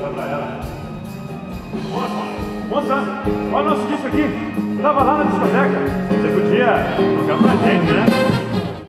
pra ela. Moça, olha o nosso disco aqui. Tava lá na discoteca. Você podia tocar pra gente, né?